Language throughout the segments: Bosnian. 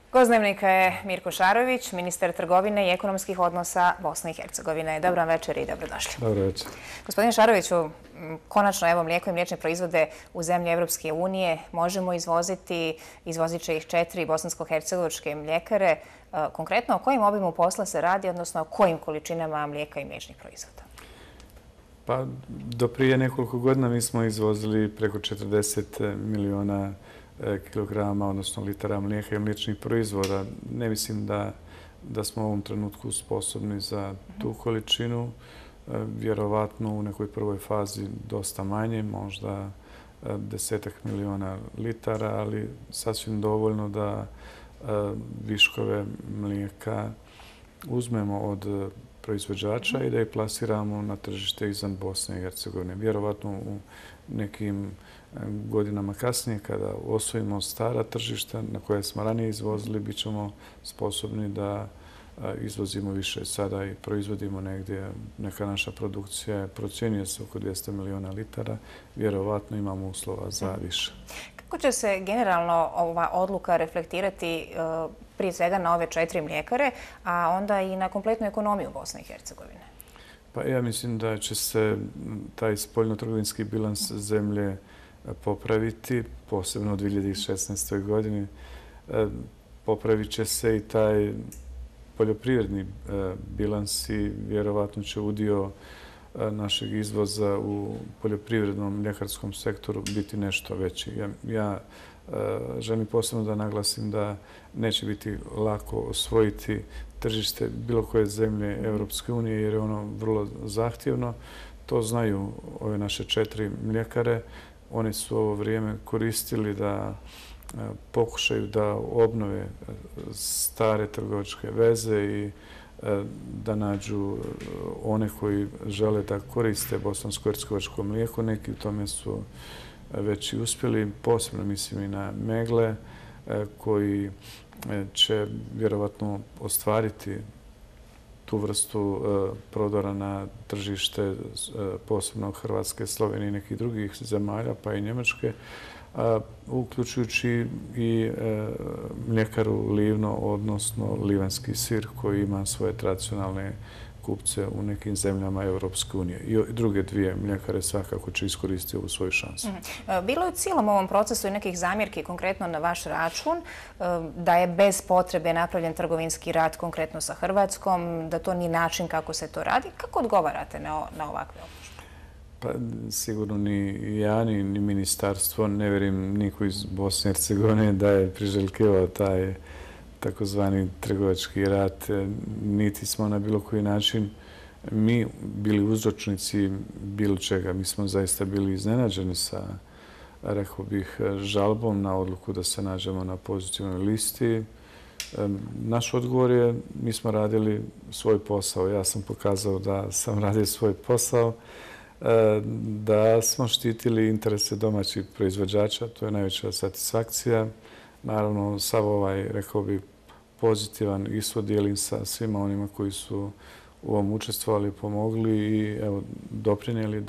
Gost Dnevnika je Mirko Šarović, ministar trgovine i ekonomskih odnosa Bosne i Hercegovine. Dobar večer i dobrodošli. Dobro večer. Gospodine Šaroviću, konačno evo mlijeko i mliječne proizvode u zemlje Evropske unije možemo izvoziti. Izvozit će ih 4 bosansko-hercegovačke mljekare. Konkretno, o kojim obimu posla se radi, odnosno o kojim količinama mlijeka i mliječnih proizvoda? Pa, do prije nekoliko godina mi smo izvozili preko 40 miliona kilograma, odnosno litara mlijeka i mliječnih proizvoda. Ne mislim da smo u ovom trenutku sposobni za tu količinu. Vjerovatno u nekoj prvoj fazi dosta manje, možda 10 miliona litara, ali sasvim dovoljno da viškove mlijeka uzmemo od proizvođača i da ih plasiramo na tržište izvan Bosne i Hercegovine. Vjerovatno u nekim godinama kasnije, kada osvojimo stara tržišta na koje smo ranije izvozili, bit ćemo sposobni da izvozimo više. Sada i proizvodimo negdje, neka naša produkcija procjenjuje se oko 200 miliona litara. Vjerovatno imamo uslova za više. Kako će se generalno ova odluka reflektirati prije svega na ove 4 mljekare, a onda i na kompletnu ekonomiju Bosne i Hercegovine? Pa ja mislim da će se taj spoljnotrgovinski bilans zemlje popraviti, posebno u 2016. godini. Popravit će se i taj poljoprivredni bilans i vjerovatno će udio našeg izvoza u poljoprivrednom mljekarskom sektoru biti nešto veći. Ja želim posebno da naglasim da neće biti lako osvojiti tržište bilo koje zemlje Evropske unije jer je ono vrlo zahtjevno. To znaju ove naše 4 mljekare. Oni su ovo vrijeme koristili da pokušaju da obnove stare trgovačke veze i da nađu one koji žele da koriste bosansko-hercegovačko mlijeko. Neki u tome su već i uspjeli, posebno mislim i na Megle, koji će vjerovatno ostvariti tu vrstu prodora na tržište, posebno Hrvatske, Slovenije i nekih drugih zemalja, pa i Njemačke, uključujući i mljekaru Livno, odnosno livanski sir koji ima svoje tradicionalne kupce u nekim zemljama Evropske unije. I druge dvije mljekare svakako će iskoristiti ovu svoju šansu. Bilo je u cijelom ovom procesu i nekih zamjerki konkretno na vaš račun, da je bez potrebe napravljen trgovinski rat konkretno sa Hrvatskom, da to nije način kako se to radi. Kako odgovarate na ovakve optužbe? Pa sigurno ni ja, ni ministarstvo, ne vjerujem niko iz Bosne i Hercegovine da je priželjkivao taj takozvani trgovački rat, niti smo na bilo koji način mi bili uzročnici bilo čega. Mi smo zaista bili iznenađeni sa, rekao bih, žalbom na odluku da se nađemo na pozitivnoj listi. Naš odgovor je, mi smo radili svoj posao. Ja sam pokazao da sam radio svoj posao, da smo štitili interese domaćih proizvođača, to je najveća satisfakcija. Naravno, sav ovaj, rekao bi, pozitivan ishod dijelim sa svima onima koji su u ovom učestvovali, pomogli i evo, doprinijeli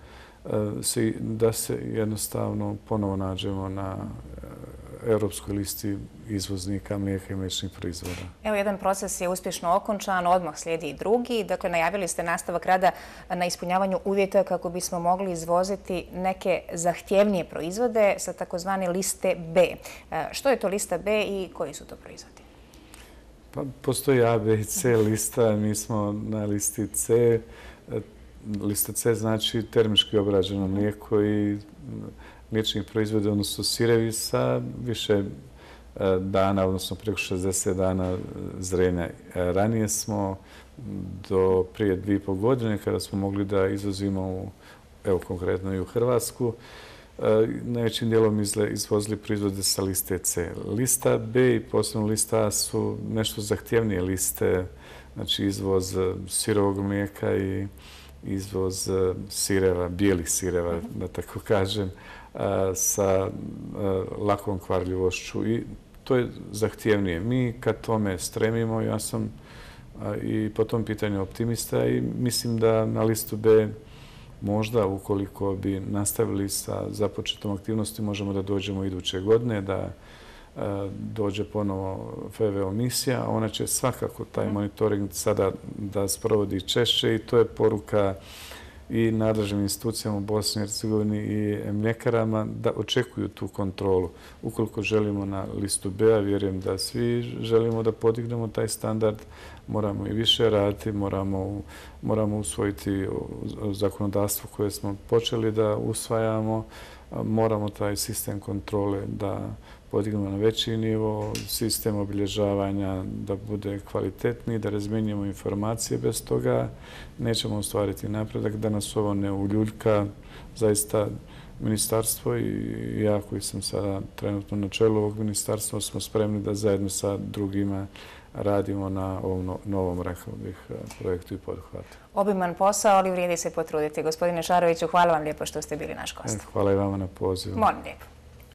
da se jednostavno ponovo nađemo na europskoj listi izvoznika mlijeka i mliječnih proizvoda. Evo, jedan proces je uspješno okončan, odmah slijedi i drugi. Dakle, najavili ste nastavak rada na ispunjavanju uvjeta kako bismo mogli izvoziti neke zahtjevnije proizvode sa takozvane liste B. Što je to lista B i koji su to proizvodi? Pa, postoji A, B i C lista. Mi smo na listi C. Lista C znači termički obrađeno mlijeko i mliječnih proizvoda, odnosno sirevi sa više dana, odnosno preko 60 dana zrenja. Ranije smo do prije 2,5 godine, kada smo mogli da izvozimo, evo konkretno i u Hrvatsku, najvećim dijelom izvozili proizvode sa liste C. Lista B i posebno lista A su nešto zahtjevnije liste, znači izvoz sirovog mlijeka i izvoz sireva, bijelih sireva, da tako kažem, sa lakom kvarljivošću i to je zahtjevnije. Mi kad tome stremimo, ja sam i po tom pitanju optimista i mislim da na listu B možda ukoliko bi nastavili sa započetom aktivnosti možemo da dođemo iduće godine, da dođe ponovo FVO misija, ona će svakako taj monitoring sada da sprovodi češće i to je poruka i nadležnim institucijama u Bosni i Hercegovini i mljekarama da očekuju tu kontrolu. Ukoliko želimo na listu B-a, vjerujem da svi želimo da podignemo taj standard, moramo i više raditi, moramo usvojiti zakonodavstvo koje smo počeli da usvajamo, moramo taj sistem kontrole da podignemo na veći nivo, sistem obilježavanja da bude kvalitetniji, da razmjenjujemo informacije. Bez toga nećemo ostvariti napredak, da nas ovo ne uljuljka. Zaista ministarstvo i ja koji sam sada trenutno na čelu ovog ministarstva smo spremni da zajedno sa drugima radimo na ovom novom, rekao bih, projektu i poduhvatu. Obiman posao, ali vrijedi se potruditi. Gospodine Šaroviću, hvala vam lijepo što ste bili naš gost. Hvala i vama na pozivu. Molim lijepo.